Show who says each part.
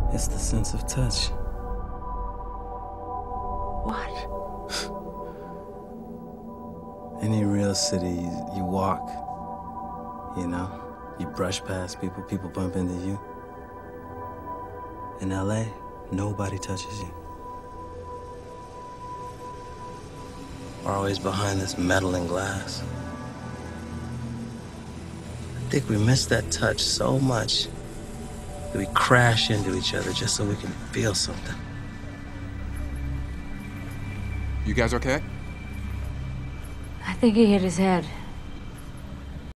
Speaker 1: It's the sense of touch.
Speaker 2: What?
Speaker 1: Any real city, you walk, you know? You brush past people, people bump into you. In LA, nobody touches you. We're always behind this metal and glass. I think we miss that touch so much that we crash into each other just so we can feel something.
Speaker 3: You guys okay?
Speaker 2: I think he hit his head.